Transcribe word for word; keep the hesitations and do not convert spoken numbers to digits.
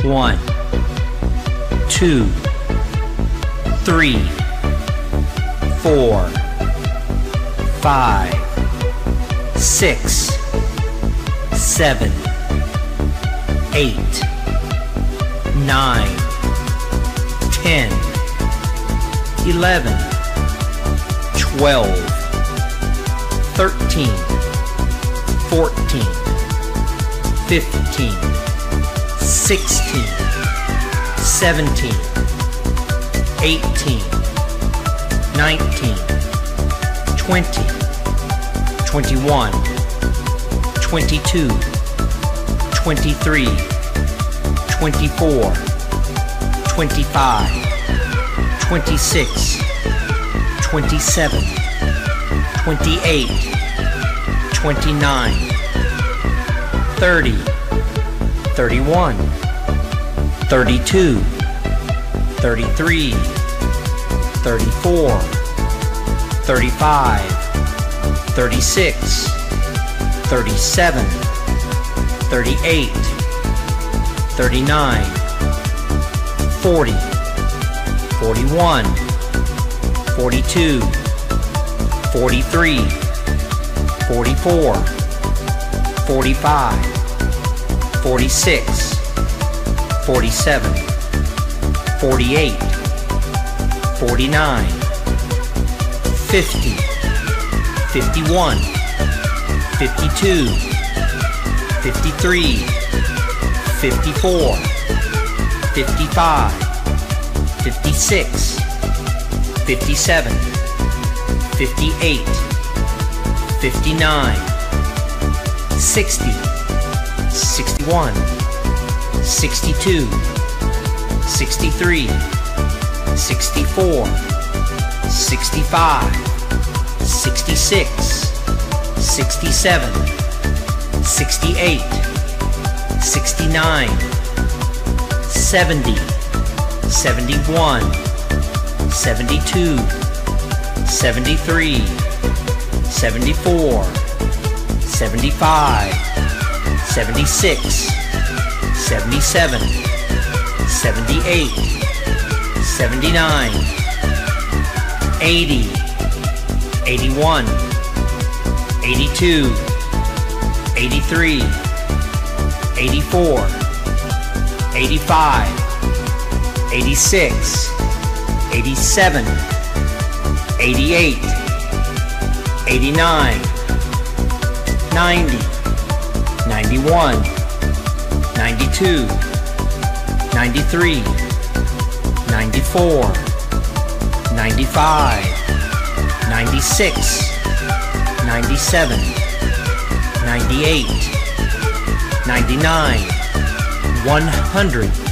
One, two, three, four, five, six, seven, eight, nine, ten, eleven, twelve, thirteen, fourteen, fifteen, sixteen, seventeen, eighteen, nineteen, twenty, twenty-one, twenty-two, twenty-three, twenty-four, twenty-five, twenty-six, twenty-seven, twenty-eight, twenty-nine, thirty, thirty-one, thirty-two, thirty-three, thirty-four, thirty-five, thirty-six, thirty-seven, thirty-eight, thirty-nine, forty, forty-one, forty-two, forty-three, forty-four, forty-five, forty-six, forty-seven, forty-eight, forty-nine, fifty, fifty-one, fifty-two, fifty-three, fifty-four, fifty-five, fifty-six, fifty-seven, fifty-eight, fifty-nine, sixty, sixty-one, sixty-two, sixty-three, sixty-four, sixty-five, sixty-six, sixty-seven, sixty-eight, sixty-nine, seventy, seventy-one, seventy-two, seventy-three, seventy-four, seventy-five, seventy-six, seventy-seven, seventy-eight, seventy-nine, eighty, eighty-one, eighty-two, eighty-three, eighty-four, eighty-five, eighty-six, eighty-seven, eighty-eight, eighty-nine, ninety, ninety-one, ninety-two, ninety-three, ninety-four, ninety-five, ninety-six, ninety-seven, ninety-eight, ninety-nine, one hundred.